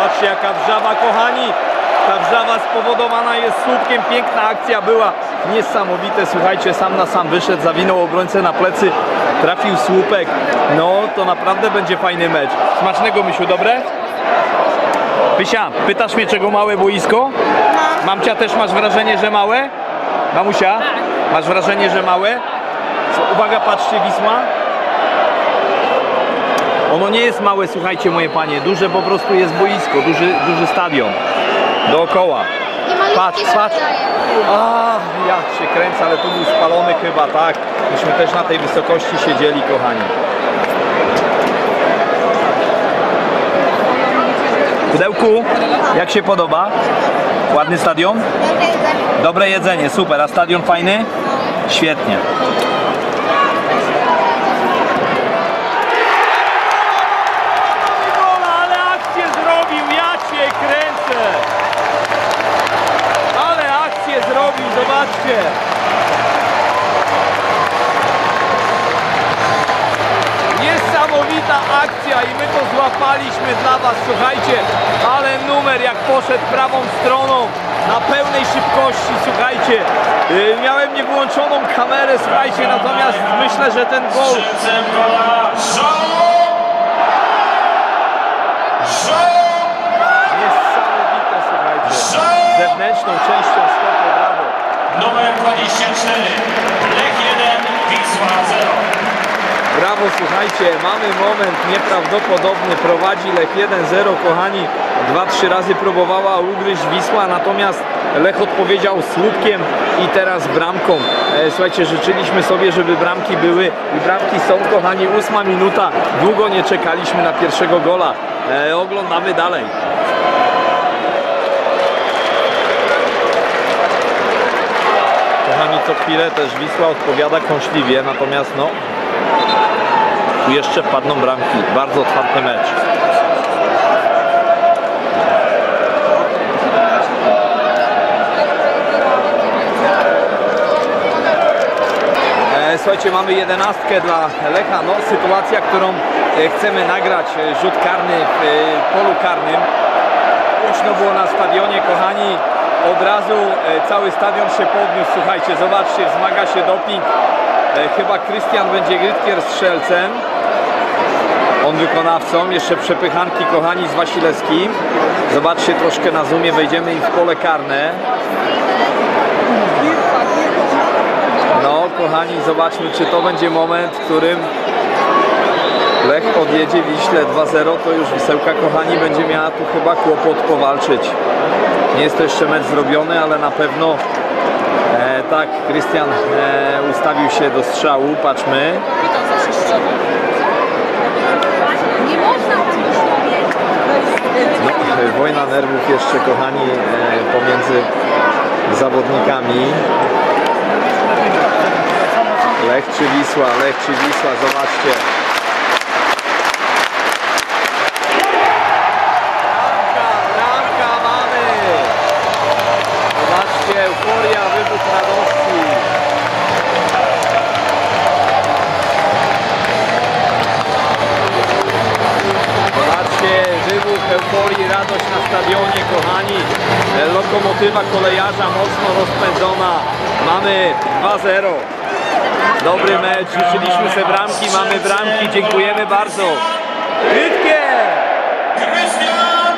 Zobaczcie jaka wrzawa, kochani. Ta wrzawa spowodowana jest słupkiem. Piękna akcja była. Niesamowite, słuchajcie, sam na sam wyszedł, zawinął obrońcę na plecy, trafił słupek. No to naprawdę będzie fajny mecz. Smacznego, Mysiu, dobre? Pysia, pytasz mnie, czego małe boisko? Mamcia, też masz wrażenie, że małe? Mamusia? Masz wrażenie, że małe? Uwaga, patrzcie, Wisła. Ono nie jest małe, słuchajcie, moje panie. Duże po prostu jest boisko, duży stadion. Dookoła. Patrz, patrz. Ach, ja się kręcę, ale tu był spalony chyba, tak. Myśmy też na tej wysokości siedzieli, kochani. Pudełku, jak się podoba? Ładny stadion? Dobre jedzenie, super. A stadion fajny? Świetnie. Ale akcję zrobił, ja cię kręcę. Ale akcję zrobił, zobaczcie. Niesamowita akcja i my to złapaliśmy dla was, słuchajcie, ale numer jak poszedł prawą stroną na pełnej szybkości, słuchajcie, miałem niewyłączoną kamerę, słuchajcie, natomiast myślę, że ten gol niesamowite, słuchajcie, zewnętrzną częścią stopu, brawo. Numer 24, Lech 1, Wisła 0. Brawo, słuchajcie, mamy moment nieprawdopodobny, prowadzi Lech 1-0, kochani, 2-3 razy próbowała ugryźć Wisła, natomiast Lech odpowiedział słupkiem i teraz bramką. Słuchajcie, życzyliśmy sobie, żeby bramki były i bramki są, kochani, 8 minuta, długo nie czekaliśmy na pierwszego gola, oglądamy dalej. Kochani, co chwilę też Wisła odpowiada kąśliwie, natomiast no tu jeszcze wpadną bramki. Bardzo otwarty mecz. Słuchajcie, mamy 11 dla Lecha. No, sytuacja, którą chcemy nagrać. Rzut karny w polu karnym. Głośno było na stadionie, kochani. Od razu cały stadion się podniósł. Słuchajcie, zobaczcie, wzmaga się doping. Chyba Krystian będzie Grytkier strzelcem. On wykonawcą. Jeszcze przepychanki, kochani, z Wasilewskim. Zobaczcie, troszkę na zoomie wejdziemy im w pole karne. No, kochani, zobaczmy, czy to będzie moment, w którym Lech odjedzie Wiśle 2-0. To już Wisełka, kochani, będzie miała tu chyba kłopot powalczyć. Nie jest to jeszcze mecz zrobiony, ale na pewno tak, Krystian ustawił się do strzału, patrzmy. No, wojna nerwów jeszcze, kochani, pomiędzy zawodnikami. Lech czy Wisła, Lech czy Wisła, zobaczcie. Bramka mamy! Zobaczcie, euforia, wybuch radości. Zobaczcie, wybuch euforii, radość na stadionie, kochani. Lokomotywa kolejarza mocno rozpędzona. Mamy 2-0. Dobry mecz, życzyliśmy sobie bramki, mamy bramki, dziękujemy bardzo. Grytkier! Krystian!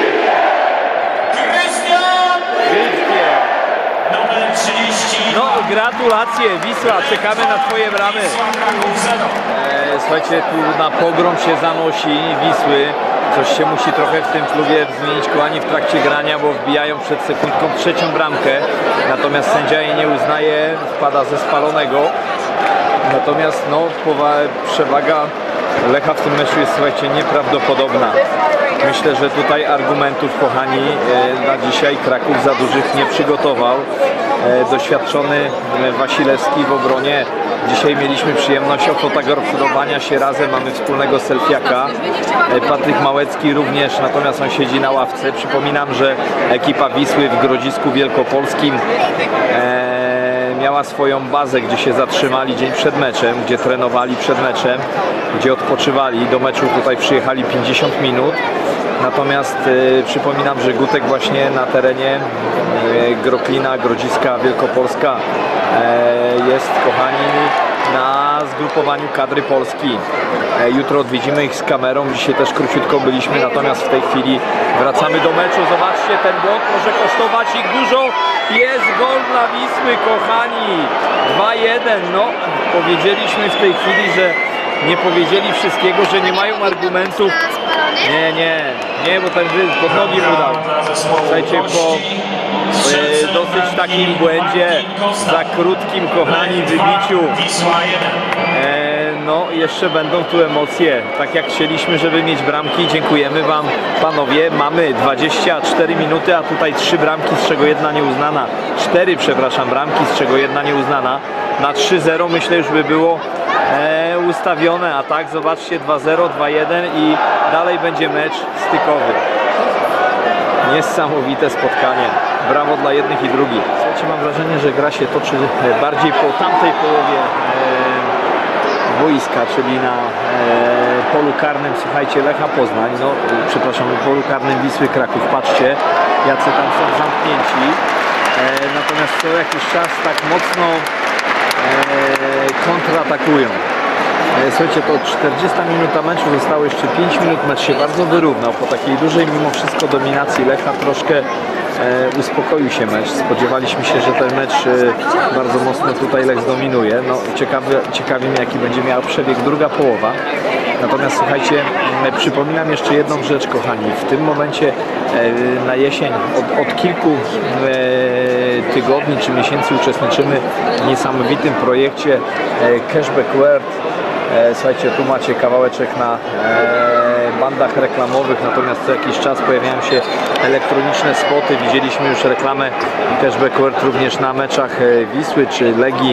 Grytkier! Numer 30. No, gratulacje, Wisła, czekamy na twoje bramy. Słuchajcie, tu na pogrom się zanosi Wisły. Coś się musi trochę w tym klubie zmienić, kochani, w trakcie grania, bo wbijają przed sekundką trzecią bramkę. Natomiast sędzia jej nie uznaje, wpada ze spalonego. Natomiast no, przewaga Lecha w tym meczu jest, słuchajcie, nieprawdopodobna. Myślę, że tutaj argumentów, kochani, na dzisiaj Kraków za dużych nie przygotował. Doświadczony Wasilewski w obronie. Dzisiaj mieliśmy przyjemność ofotografowania się razem, mamy wspólnego selfiaka. Patryk Małecki również, natomiast on siedzi na ławce. Przypominam, że ekipa Wisły w Grodzisku Wielkopolskim miała swoją bazę, gdzie się zatrzymali dzień przed meczem, gdzie trenowali przed meczem, gdzie odpoczywali. Do meczu tutaj przyjechali 50 minut. Natomiast przypominam, że Gutek właśnie na terenie Groklina, Grodziska, Wielkopolska jest, kochani, na zgrupowaniu kadry Polski. Jutro odwiedzimy ich z kamerą, dzisiaj też króciutko byliśmy, natomiast w tej chwili wracamy do meczu. Zobaczcie, ten błąd może kosztować ich dużo. Jest gol dla Wisły, kochani, 2-1. No, powiedzieliśmy w tej chwili, że nie powiedzieli wszystkiego, że nie mają argumentów. Nie, bo ten pod nogi mu dał. Słuchajcie, po dosyć takim błędzie, za krótkim, kochani, wybiciu. No, jeszcze będą tu emocje, tak jak chcieliśmy, żeby mieć bramki. Dziękujemy wam, panowie. Mamy 24 minuty, a tutaj 3 bramki, z czego jedna nieuznana. 4, przepraszam, bramki, z czego jedna nieuznana. Na 3-0 myślę już by było ustawione, a tak zobaczcie, 2-0, 2-1 i dalej będzie mecz stykowy. Niesamowite spotkanie. Brawo dla jednych i drugich. Słuchajcie, mam wrażenie, że gra się toczy bardziej po tamtej połowie boiska, czyli na polu karnym, słuchajcie, Lecha Poznań, no przepraszam, polu karnym Wisły Kraków. Patrzcie, jacy tam są zamknięci. Natomiast co jakiś czas tak mocno kontratakują. Słuchajcie, to 40 minuta meczu, zostało jeszcze 5 minut, mecz się bardzo wyrównał. Po takiej dużej mimo wszystko dominacji Lecha troszkę uspokoił się mecz. Spodziewaliśmy się, że ten mecz bardzo mocno tutaj Lech zdominuje. No, ciekawi mnie, jaki będzie miała przebieg druga połowa. Natomiast słuchajcie, przypominam jeszcze jedną rzecz, kochani. W tym momencie na jesień od kilku tygodni czy miesięcy uczestniczymy w niesamowitym projekcie Cashback World. Słuchajcie, tu macie kawałeczek na bandach reklamowych, natomiast co jakiś czas pojawiają się elektroniczne spoty. Widzieliśmy już reklamę Cashback World również na meczach Wisły czy Legii,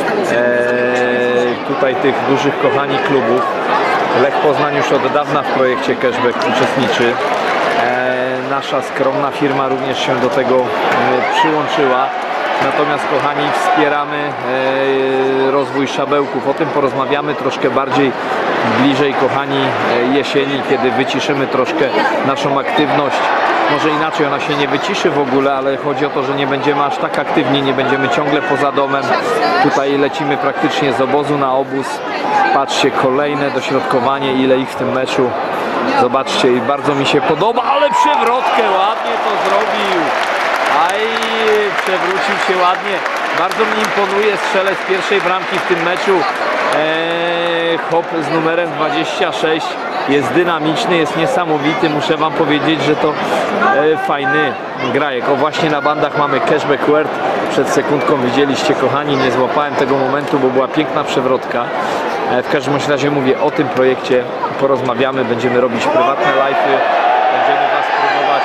tutaj tych dużych, kochani, klubów. Lech Poznań już od dawna w projekcie Cashback uczestniczy. Nasza skromna firma również się do tego przyłączyła. Natomiast, kochani, wspieramy rozwój szabełków. O tym porozmawiamy troszkę bardziej bliżej, kochani, jesieni, kiedy wyciszymy troszkę naszą aktywność. Może inaczej, ona się nie wyciszy w ogóle, ale chodzi o to, że nie będziemy aż tak aktywni, nie będziemy ciągle poza domem. Tutaj lecimy praktycznie z obozu na obóz. Patrzcie, kolejne dośrodkowanie, ile ich w tym meczu. Zobaczcie, i bardzo mi się podoba, ale przewrotkę ładnie to zrobił. Aj, przewrócił się ładnie. Bardzo mi imponuje strzelec pierwszej bramki w tym meczu. Hop z numerem 26. Jest dynamiczny, jest niesamowity. Muszę wam powiedzieć, że to fajny grajek. O, właśnie na bandach mamy Cashback World. Przed sekundką widzieliście, kochani, nie złapałem tego momentu, bo była piękna przewrotka. W każdym razie mówię, o tym projekcie porozmawiamy. Będziemy robić prywatne live'y. Będziemy was próbować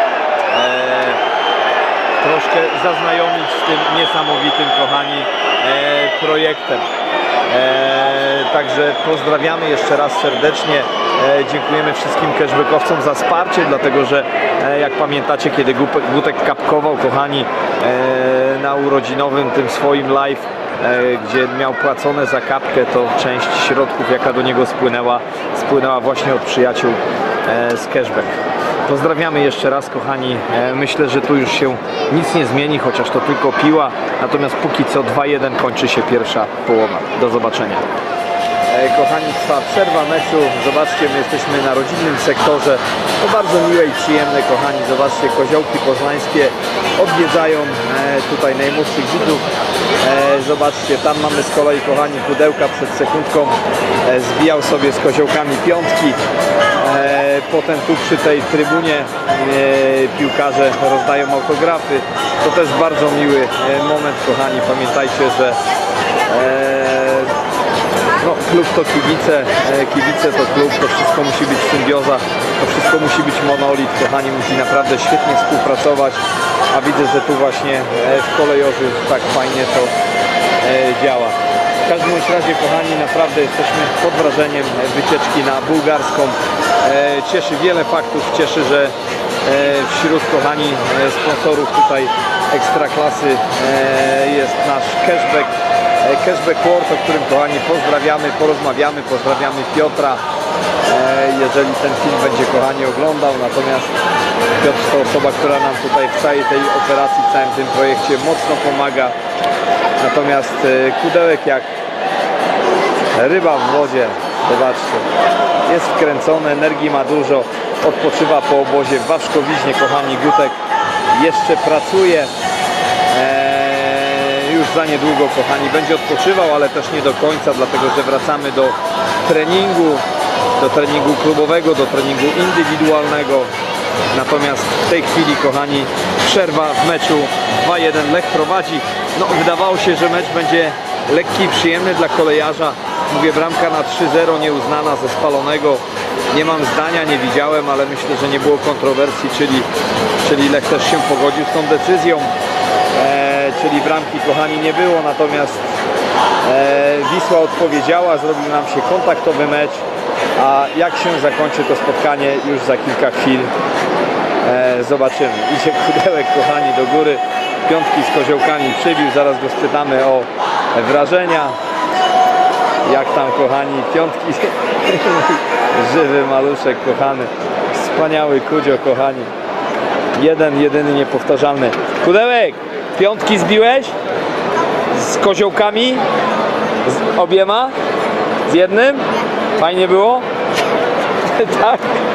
troszkę zaznajomić z tym niesamowitym, kochani, projektem. Także pozdrawiamy jeszcze raz serdecznie. Dziękujemy wszystkim cashbackowcom za wsparcie, dlatego że jak pamiętacie, kiedy Gutek kapkował, kochani, na urodzinowym tym swoim live, gdzie miał płacone za kapkę, to część środków, jaka do niego spłynęła właśnie od przyjaciół z Cashback. Pozdrawiamy jeszcze raz, kochani. Myślę, że tu już się nic nie zmieni, chociaż to tylko piła. Natomiast póki co 2-1 kończy się pierwsza połowa. Do zobaczenia. Kochani, trwa przerwa meczu. Zobaczcie, my jesteśmy na rodzinnym sektorze. To bardzo miłe i przyjemne, kochani. Zobaczcie, koziołki poznańskie odwiedzają tutaj najmłodszych widzów. Zobaczcie, tam mamy z kolei, kochani, pudełka. Przed sekundką zbijał sobie z koziołkami piątki. Potem tu przy tej trybunie piłkarze rozdają autografy. To też bardzo miły moment, kochani. Pamiętajcie, że no, klub to kibice, kibice to klub, to wszystko musi być symbioza, to wszystko musi być monolit, kochani, musi naprawdę świetnie współpracować, a widzę, że tu właśnie w Kolejorzu tak fajnie to działa. W każdym razie, kochani, naprawdę jesteśmy pod wrażeniem wycieczki na bułgarską. Cieszy wiele faktów, cieszy, że wśród, kochani, sponsorów tutaj ekstraklasy jest nasz Cashback World, o którym, kochani, pozdrawiamy, porozmawiamy, pozdrawiamy Piotra, jeżeli ten film będzie, kochani, oglądał. Natomiast Piotr to osoba, która nam tutaj w całej tej operacji, w całym tym projekcie mocno pomaga. Natomiast Kudełek jak ryba w wodzie, zobaczcie, jest wkręcony, energii ma dużo, odpoczywa po obozie w Wawrzkowiźnie, kochani. Gutek jeszcze pracuje, już za niedługo, kochani, będzie odpoczywał, ale też nie do końca, dlatego że wracamy do treningu klubowego, do treningu indywidualnego. Natomiast w tej chwili, kochani, przerwa w meczu 2-1, Lech prowadzi. No, wydawało się, że mecz będzie lekki i przyjemny dla kolejarza. Mówię, bramka na 3-0 nieuznana ze spalonego. Nie mam zdania, nie widziałem, ale myślę, że nie było kontrowersji, czyli Lech też się pogodził z tą decyzją. Czyli bramki, kochani, nie było, natomiast Wisła odpowiedziała, zrobił nam się kontaktowy mecz, a jak się zakończy to spotkanie, już za kilka chwil zobaczymy. Idzie Kudełek, kochani, do góry, piątki z koziołkami przybił, zaraz go spytamy o wrażenia. Jak tam, kochani, piątki, żywy maluszek, kochany, wspaniały Kudzio, kochani, jeden, jedyny, niepowtarzalny. Kudełek, piątki zbiłeś? Z koziołkami? Z obiema? Z jednym? Fajnie było? Tak?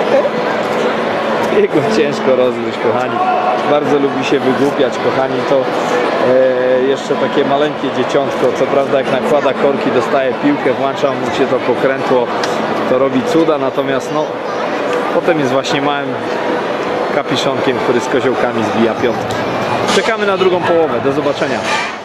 Jego ciężko rozgryźć, kochani. Bardzo lubi się wygłupiać, kochani. To jeszcze takie maleńkie dzieciątko. Co prawda, jak nakłada korki, dostaje piłkę, włącza mu się to pokrętło, to robi cuda. Natomiast no, potem jest właśnie małym kapiszonkiem, który z koziołkami zbija piątki. Czekamy na drugą połowę. Do zobaczenia.